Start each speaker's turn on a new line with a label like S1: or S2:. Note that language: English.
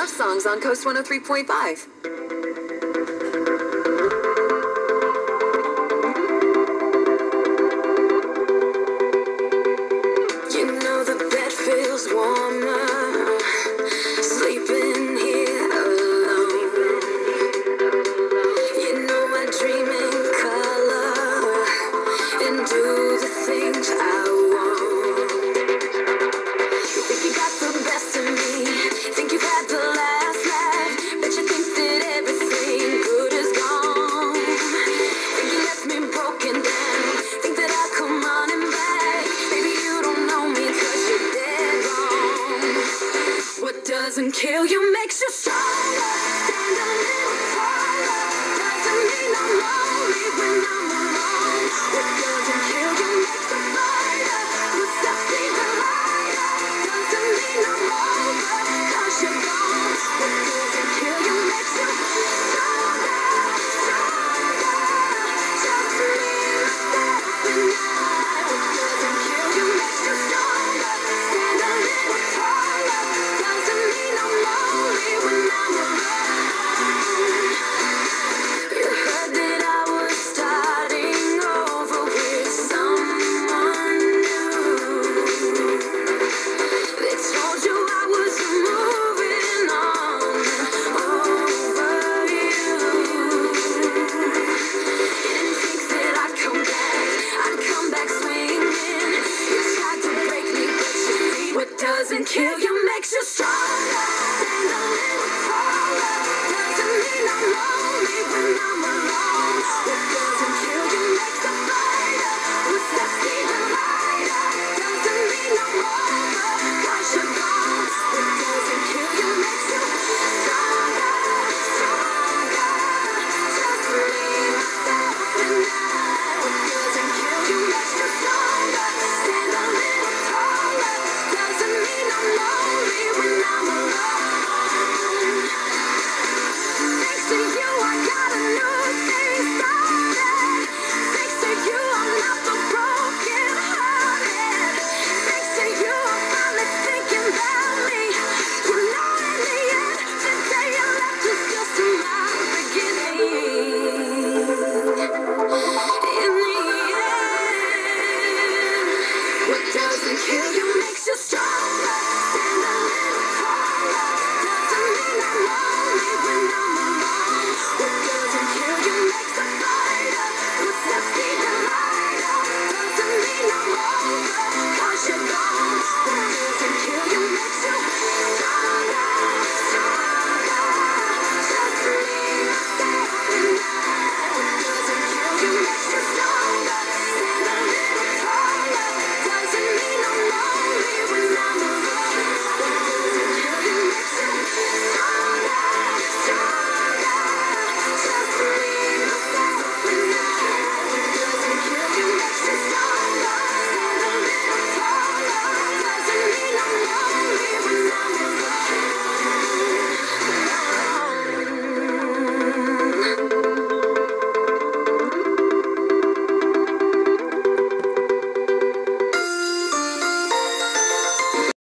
S1: love songs on Coast 103.5.
S2: You know the bed feels warmer, sleeping here alone. You know I dream in color and do the things I want. You think you got the best of me, think you've had the last laugh, but you think that everything good is gone. Think you left me broken down, think that I'll come running back. Baby, you don't know me 'cause you're dead wrong. What doesn't kill you makes you stronger. Stand a little taller. Doesn't mean I'm lonely when I'm alone. What doesn't kill you makes you brighter. Footsteps even lighter. Doesn't mean I'm over 'cause you're gone. What doesn't kill you makes you stronger, stronger. Just me, myself, and I. What doesn't kill you makes you stronger. Stand a little taller. Doesn't mean I'm lonely when I'm alone. You heard that I was starting over with someone new. They told you I was moving on over you. You didn't think that I'd come back swinging. You tried to break me, but you see what doesn't kill you makes you stronger.